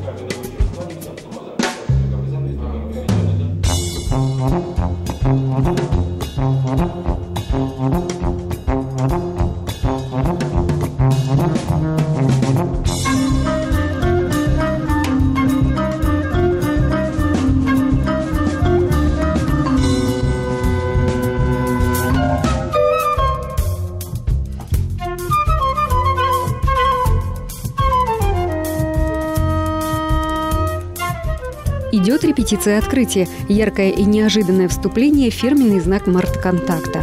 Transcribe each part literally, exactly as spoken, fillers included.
Идет репетиция открытия. Яркое и неожиданное вступление – фирменный знак мартконтакта.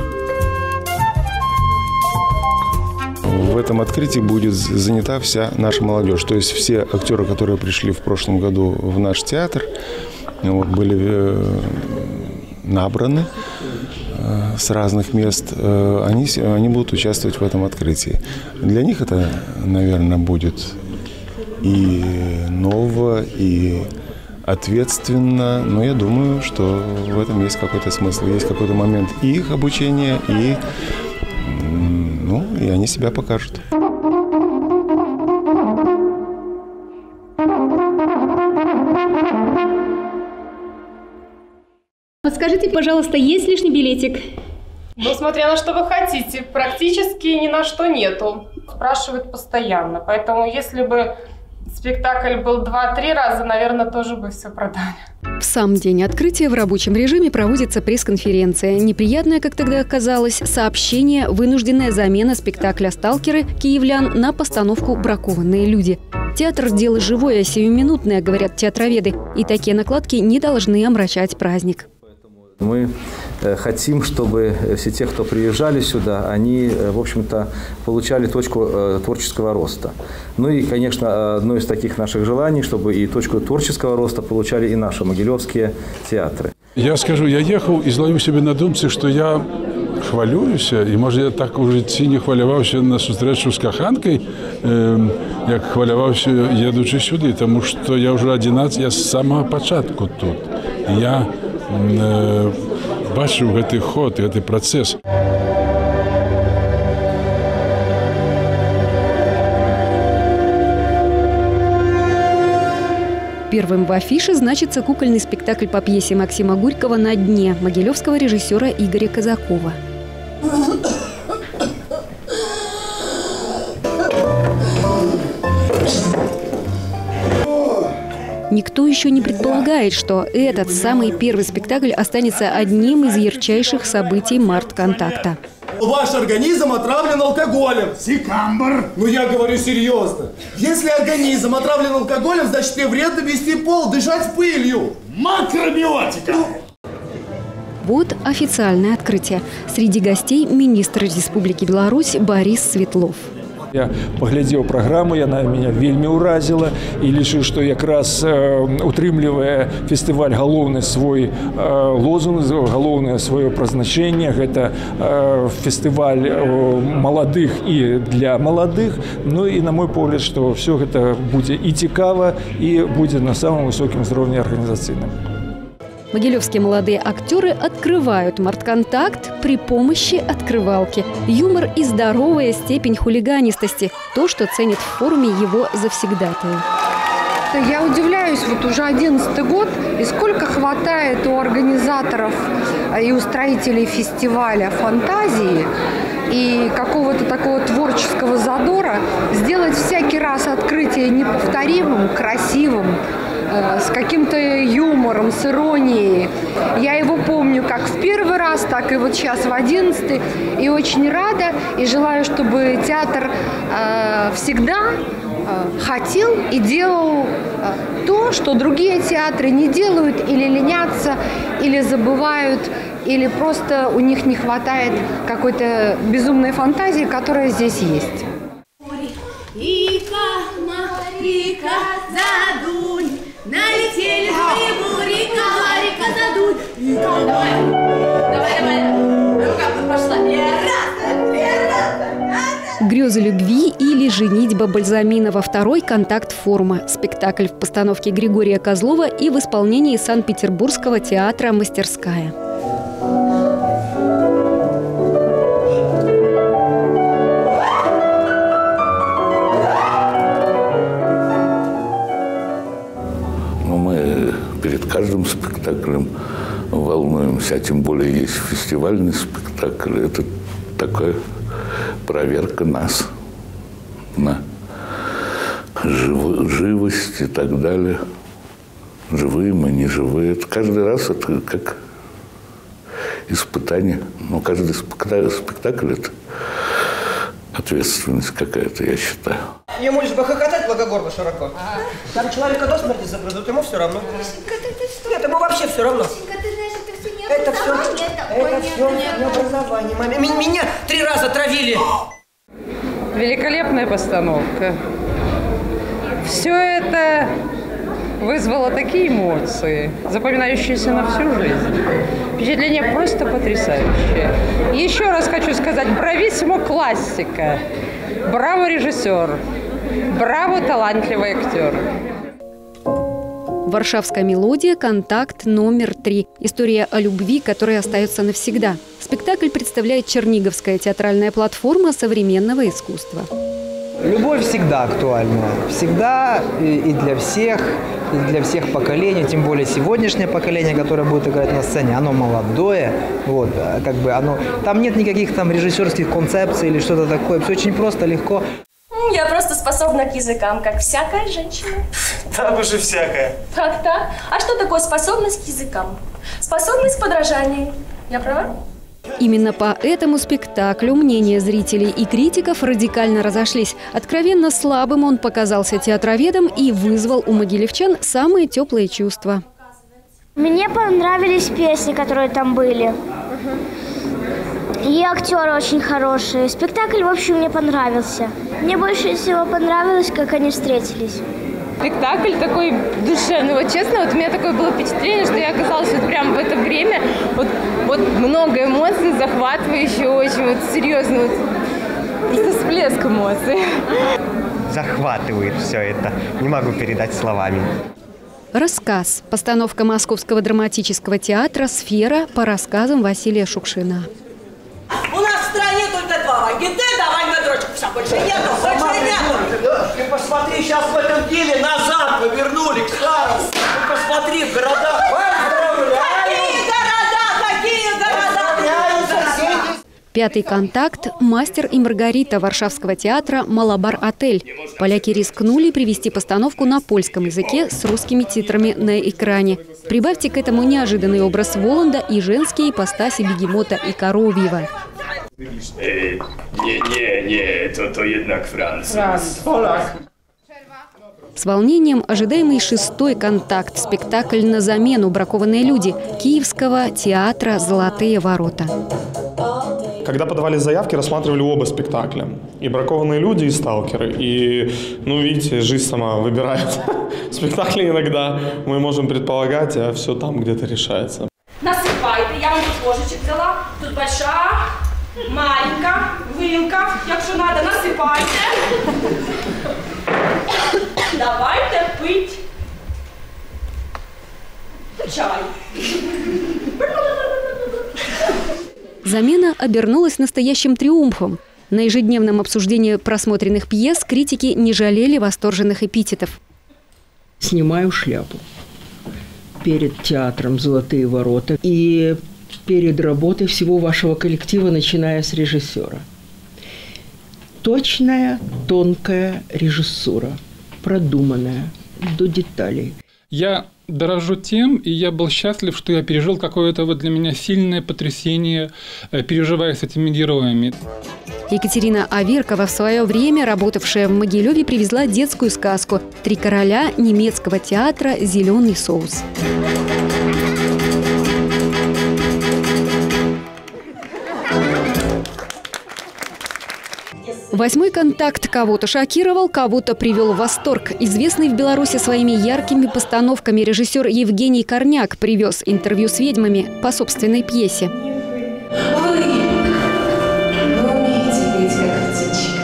В этом открытии будет занята вся наша молодежь. То есть все актеры, которые пришли в прошлом году в наш театр, вот, были набраны с разных мест, они, они будут участвовать в этом открытии. Для них это, наверное, будет и ново, и ответственно, но я думаю, что в этом есть какой-то смысл, есть какой-то момент и их обучения, и, ну, и они себя покажут. Подскажите, пожалуйста, есть лишний билетик? Ну, смотря на что вы хотите, практически ни на что нету. Спрашивают постоянно, поэтому если бы спектакль был два-три раза, наверное, тоже бы все продали. В сам день открытия в рабочем режиме проводится пресс-конференция. Неприятное, как тогда оказалось, сообщение – вынужденная замена спектакля «Сталкеры» киевлян на постановку «Бракованные люди». Театр – дело живое, сиюминутное, говорят театроведы, и такие накладки не должны омрачать праздник. Мы хотим, чтобы все те, кто приезжали сюда, они, в общем-то, получали точку творческого роста. Ну и, конечно, одно из таких наших желаний, чтобы и точку творческого роста получали и наши могилевские театры. Я скажу, я ехал і зловив себе на думці, що я хвалююся, і може я так у житті не хвалювався на зустрічу з коханкою, як хвалювався, їдучи сюди, тому що я вже одинадцять, я з самого початку тут. Я бачу гэты ход, гэты працэс. Первым в афише значится кукольный спектакль по пьесе Максима Горького «На дне» могилевского режиссера Игоря Казакова. Никто еще не предполагает, что этот самый первый спектакль останется одним из ярчайших событий мартконтакта. Ваш организм отравлен алкоголем. Сикамбр. Ну я говорю серьезно. Если организм отравлен алкоголем, значит мне вредно вести пол, дышать пылью. Макробиотика. Вот официальное открытие. Среди гостей министр Республики Беларусь Борис Светлов. Я поглядел программу, яна меня вельмі ўразіла и лічу, что якраз утрымлівае фестиваль галоўны свой лозунг, галоўнае свое прызначэнне. Это фестиваль молодых и для молодых. Ну и на мой погляд, что все это будет и цікава, и будет на самом высоком уровне организационном. Могилевские молодые актеры открывают мартконтакт при помощи открывалки. Юмор и здоровая степень хулиганистости – то, что ценит в форуме его завсегдатые. Я удивляюсь, вот уже одиннадцатый год, и сколько хватает у организаторов и устроителей фестиваля фантазии и какого-то такого творческого задора сделать всякий раз открытие неповторимым, красивым, с каким-то юмором, с иронией. Я его помню как в первый раз, так и вот сейчас в одиннадцатый. И очень рада, и желаю, чтобы театр э, всегда э, хотел и делал э, то, что другие театры не делают, или ленятся, или забывают, или просто у них не хватает какой-то безумной фантазии, которая здесь есть. Налетели твои бури, река задуть. Давай, давай, давай. Рука пошла. «Грезы любви» или «Женитьба Бальзаминова» – второй контакт форума. Спектакль в постановке Григория Козлова и в исполнении Санкт-Петербургского театра «Мастерская». перед каждым спектаклем волнуемся, а тем более есть фестивальный спектакль. Это такая проверка нас на жив... живость и так далее. Живые мы, не живые. Это каждый раз это как испытание. Но каждый спектакль, спектакль – это ответственность какая-то, я считаю. Ему лишь бы хохотать благогорно широко. Ага. Там человека до смерти загрызут, ему все равно. Нет, ему вообще все равно. Это все, это все не образование. Маме. Меня три раза травили. Великолепная постановка. Все это вызвало такие эмоции, запоминающиеся на всю жизнь. Впечатление просто потрясающее. Еще раз хочу сказать, брависсимо классика. Браво режиссер. Браво талантливый актер. Варшавская мелодия «Контакт номер три». История о любви, которая остается навсегда. Спектакль представляет Черниговская театральная платформа современного искусства. Любовь всегда актуальна. Всегда и для всех, и для всех поколений. Тем более сегодняшнее поколение, которое будет играть на сцене, оно молодое. Вот, как бы оно, там нет никаких там режиссерских концепций или что-то такое. Все очень просто, легко. Я просто способна к языкам, как всякая женщина. Там уже всякая. Так-так. А что такое способность к языкам? Способность к подражанию. Я права? Именно по этому спектаклю мнения зрителей и критиков радикально разошлись. Откровенно слабым он показался театроведам и вызвал у могилевчан самые теплые чувства. Мне понравились песни, которые там были. И актеры очень хорошие. Спектакль, в общем, мне понравился. Мне больше всего понравилось, как они встретились. Спектакль такой душевный. Вот честно, вот у меня такое было впечатление, что я оказалась вот прямо в это время. Вот, вот много эмоций, захватывающе очень, вот серьезно, вот, просто всплеск эмоций. Захватывает все это. Не могу передать словами. Рассказ. Постановка Московского драматического театра «Сфера» по рассказам Василия Шукшина. У нас в стране только два Ваньки. Ты давай на дрочку. Все, больше нету, больше нету. Ты посмотри, сейчас в этом деле назад повернули к старому. Ты посмотри, в городах. Какие города, какие города? Пятый контакт. «Мастер и Маргарита» Варшавского театра «Малабар-отель». Поляки рискнули привести постановку на польском языке с русскими титрами на экране. Прибавьте к этому неожиданный образ Воланда и женские ипостаси Бегемота и Коровьева. Ej, nie, nie, nie, to, to jednak Francuz. Полак. С волнением ожидаемый шестой контакт. Спектакль на замену «Бракованные люди» Киевского театра «Золотые ворота». Когда подавали заявки, рассматривали оба спектакля. И «Бракованные люди», и «Сталкеры». И, ну, видите, жизнь сама выбирает. Спектакли иногда мы можем предполагать, а все там где-то решается. Насыпайте, я вам тут ложечек взяла. Тут большая, маленькая, вилка. Якщо надо, насыпайте. Давайте пить чай. Замена обернулась настоящим триумфом. На ежедневном обсуждении просмотренных пьес критики не жалели восторженных эпитетов. Снимаю шляпу перед театром «Золотые ворота» и перед работой всего вашего коллектива, начиная с режиссера. Точная, тонкая режиссура, продуманная до деталей. Я дорожу тем, и я был счастлив, что я пережил какое-то вот для меня сильное потрясение, переживая с этими героями. Екатерина Аверкова, в свое время работавшая в Могилеве, привезла детскую сказку «Три короля» немецкого театра «Зеленый соус». Восьмой контакт кого-то шокировал, кого-то привел в восторг. Известный в Беларуси своими яркими постановками режиссер Евгений Корняк привез интервью с ведьмами по собственной пьесе. Вы, вы умеете петь, как птичка.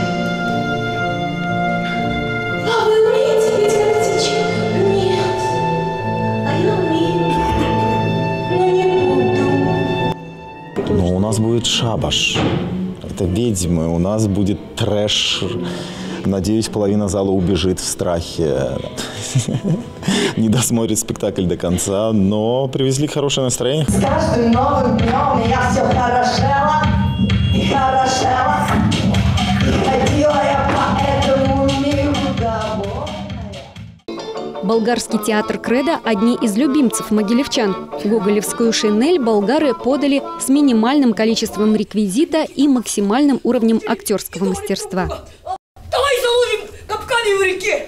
А вы умеете петь, как птичка? Нет. А я умею. Но не буду. Но у нас будет шабаш. Это ведьмы, у нас будет трэш. Надеюсь, половина зала убежит в страхе. не досмотрит спектакль до конца, но привезли хорошее настроение. С каждым новым днем я все хорошела и хорошела. И ходила я по этому миру довольная. Болгарский театр «Кредо» – одни из любимцев могилевчан. Гоголевскую «Шинель» болгары подали с минимальным количеством реквизита и максимальным уровнем актерского мастерства. Давай заловим капканы в реке.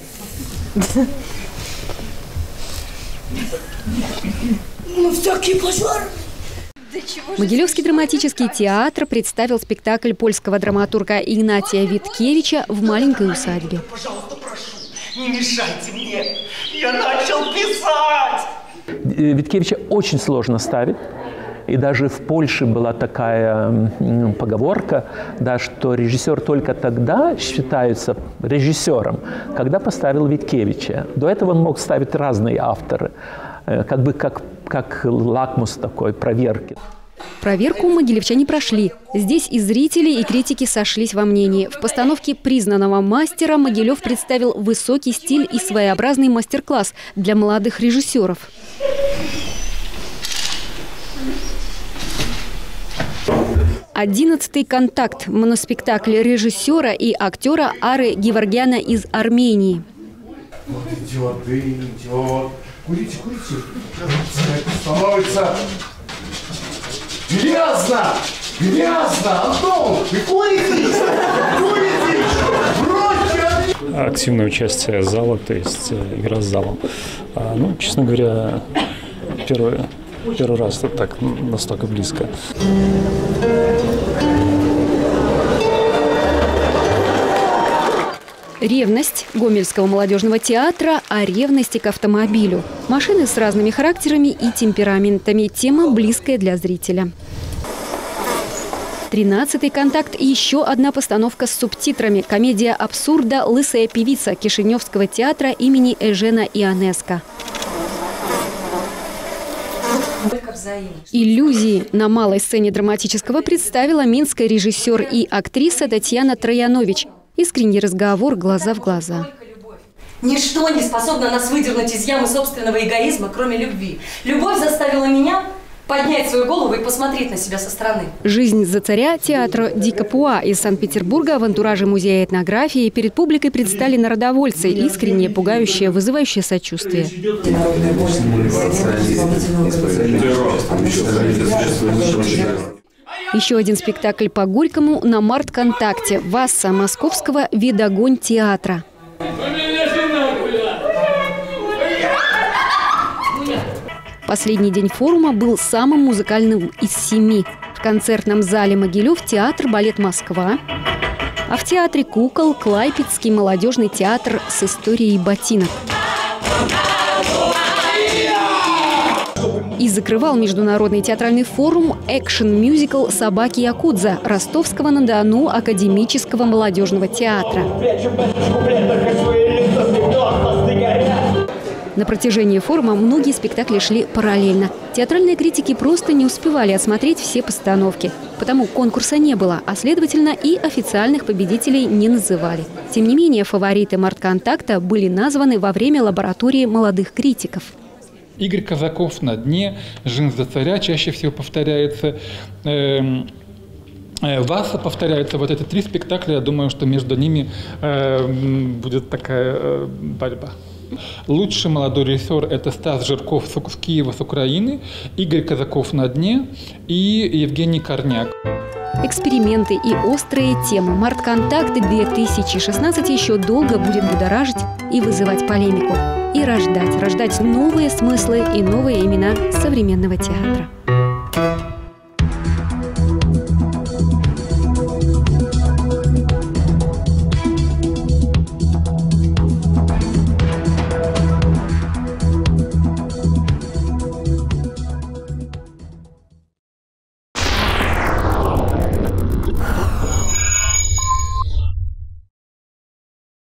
Ну, всякие пожары. Могилевский драматический театр представил спектакль польского драматурга Игнатия Виткевича «В маленькой усадьбе». Пожалуйста, прошу, не мешайте мне. Я начал писать. Виткевича очень сложно ставить. И даже в Польше была такая поговорка, да, что режиссер только тогда считается режиссером, когда поставил Виткевича. До этого он мог ставить разные авторы, как бы как, как лакмус такой проверки. Проверку могилевчане прошли. Здесь и зрители, и критики сошлись во мнении. В постановке признанного мастера Могилев представил высокий стиль и своеобразный мастер-класс для молодых режиссеров. «Одиннадцатый контакт» – моноспектакль режиссера и актера Ары Геворгяна из Армении. Вот идет, идет. Курите, курите. Становится грязно! Грязно! Антон, вы курите? Курите! Бросьте! Активное участие зала, то есть игра с залом. А, ну, честно говоря, первый, первый раз это так настолько близко. Ревность Гомельского молодежного театра о ревности к автомобилю. Машины с разными характерами и темпераментами. Тема близкая для зрителя. «Тринадцатый контакт» – еще одна постановка с субтитрами. Комедия абсурда «Лысая певица» Кишиневского театра имени Эжена Ионеско. «Иллюзии» на малой сцене драматического представила минская режиссер и актриса Татьяна Троянович. Искренний разговор глаза в глаза. Ничто не способно нас выдернуть из ямы собственного эгоизма, кроме любви. Любовь заставила меня поднять свою голову и посмотреть на себя со стороны. «Жизнь за царя» театра Ди Капуа из Санкт-Петербурга в антураже музея этнографии перед публикой предстали народовольцы, искреннее, пугающее, вызывающее сочувствие. Еще один спектакль по Горькому на Март-контакте. Васса Московского «Видогонь» театра. Последний день форума был самым музыкальным из семи. В концертном зале «Могилев» театр «Балет Москва», а в театре «Кукол» Клайпедский молодежный театр с историей ботинок. И закрывал международный театральный форум экшн-мюзикл «Собаки Якудза» Ростовского-на-Дону академического молодежного театра. На протяжении форума многие спектакли шли параллельно. Театральные критики просто не успевали осмотреть все постановки. Потому конкурса не было, а следовательно и официальных победителей не называли. Тем не менее, фавориты Март-контакта были названы во время лаборатории молодых критиков. Игорь Казаков «На дне», «Жизнь за царя» чаще всего повторяется. Эм, э, «Васса» повторяется. Вот эти три спектакля, я думаю, что между ними э, будет такая э, борьба. Лучший молодой режиссер – это Стас Жирков с Киева, с Украины, Игорь Казаков «На дне» и Евгений Корняк. Эксперименты и острые темы. Март-контакты две тысячи шестнадцать еще долго будет будоражить и вызывать полемику. И рождать, рождать новые смыслы и новые имена современного театра.